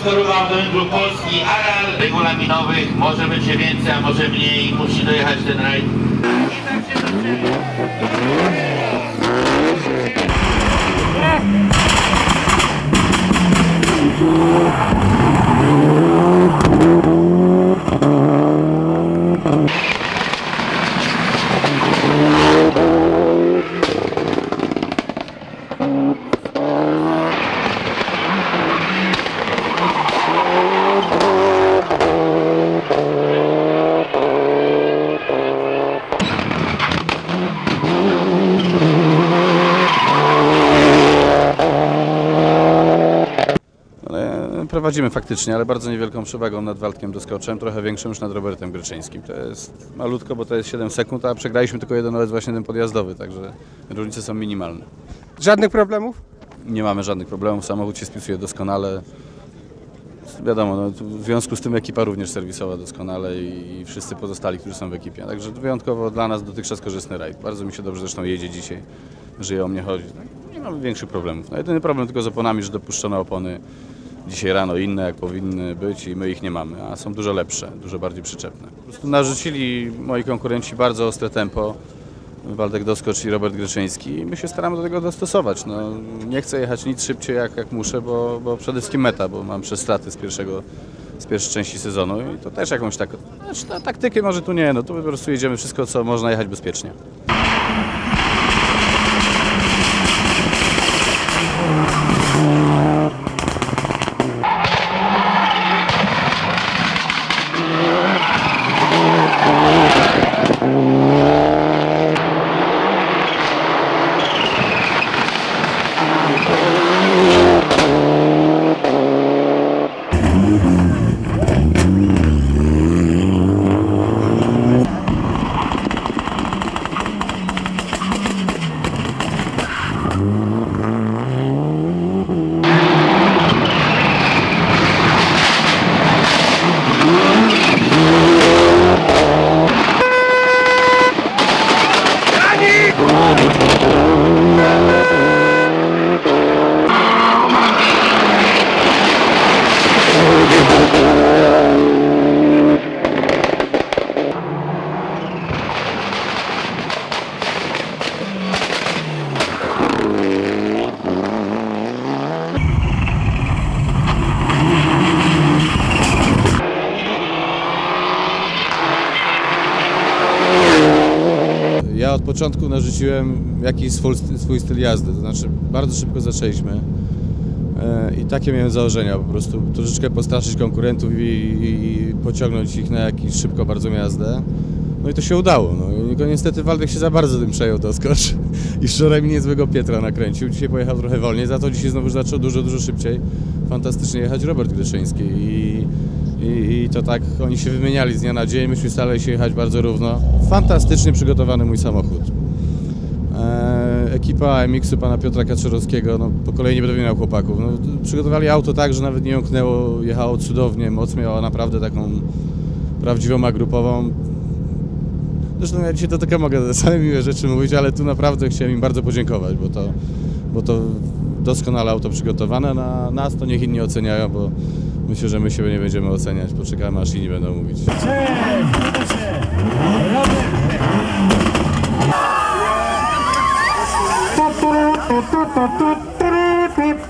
skorował do Węglu Polski, aral regulaminowych, może będzie więcej, a może mniej, musi dojechać ten rajd. I tak się zaczyna. Prowadzimy faktycznie, ale bardzo niewielką przewagą nad Waldkiem Doskoczem, trochę większą już nad Robertem Greczyńskim. To jest malutko, bo to jest 7 sekund, a przegraliśmy tylko jeden let właśnie ten podjazdowy, także różnice są minimalne. Żadnych problemów? Nie mamy żadnych problemów, samochód się spisuje doskonale. Wiadomo, no, w związku z tym ekipa również serwisowa doskonale i wszyscy pozostali, którzy są w ekipie. Także wyjątkowo dla nas dotychczas korzystny rajd. Bardzo mi się dobrze zresztą jedzie dzisiaj, żyje o mnie chodzi. Nie mamy większych problemów. No, jedyny problem tylko z oponami, że dopuszczono opony dzisiaj rano inne, jak powinny być i my ich nie mamy, a są dużo lepsze, dużo bardziej przyczepne. Po prostu narzucili moi konkurenci bardzo ostre tempo, Waldek Doskocz i Robert Greczyński i my się staramy do tego dostosować. No, nie chcę jechać nic szybciej jak muszę, bo przede wszystkim meta, bo mam przez straty z pierwszej części sezonu i to też jakąś taką, znaczy, taktykę może tu nie, no tu po prostu jedziemy wszystko, co można jechać bezpiecznie. Ja od początku narzuciłem jakiś swój styl jazdy, to znaczy bardzo szybko zaczęliśmy i takie miałem założenia, po prostu troszeczkę postraszyć konkurentów i pociągnąć ich na jakąś szybko bardzo jazdę. No i to się udało. No. Tylko niestety Waldek się za bardzo tym przejął Doskocz i wczoraj mi niezłego Pietra nakręcił. Dzisiaj pojechał trochę wolniej, za to dzisiaj znowu zaczął dużo szybciej. Fantastycznie jechać Robert Greczyński i to tak oni się wymieniali z dnia na dzień, myśmy starali się jechać bardzo równo. Fantastycznie przygotowany mój samochód. Ekipa MX-u pana Piotra Kaczorowskiego, no, po kolei nie będę wymieniał chłopaków, no, przygotowali auto tak, że nawet nie jąknęło, jechało cudownie, moc miała naprawdę taką prawdziwą agrupową. Zresztą ja dzisiaj to tylko mogę same miłe rzeczy mówić, ale tu naprawdę chciałem im bardzo podziękować, bo to doskonale auto przygotowane, na nas to niech inni oceniają, bo myślę, że my siebie nie będziemy oceniać, poczekamy aż inni będą mówić. Cześć!